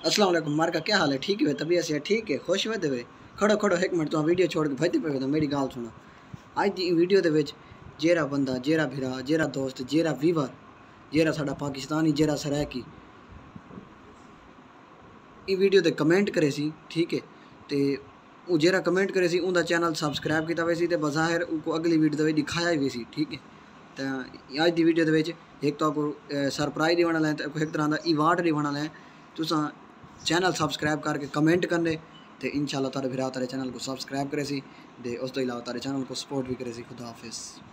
अस्सलाम वालेकुम मार का क्या हाल है? ठीक है तबीयत से ठीक है खुश वे देवे खड़ो खड़ो एक मिनट तो वीडियो छोड़ के भजते पे तो मेरी गाल सुनो। आज दी वीडियो दे विच जेरा बंदा जेरा भिरा जेरा दोस्त जेरा वीवर जेरा साडा पाकिस्तानी जेरा सराकी ई वीडियो ते कमेंट करे सी ठीक है ते वो जेरा कमेंट करे सी उनका चैनल सबसक्राइब किया वैसी ते बज़ाहिर उनको अगली वीडियो दे दिखाया भी सी ठीक है। तो आज दी वीडियो दे एक तो आपको सरप्राइज देने वाला है तो एक तरह का इवार्ड देने वाला है तुसा चैनल सबसक्राइब करके कमेंट करने तो इंशाल्लाह तारे फिर तारे चैनल को सबसक्राइब करे सी दे उस तो इलावा तारे चैनल को सपोर्ट भी करे सी। खुदा हाफिज़।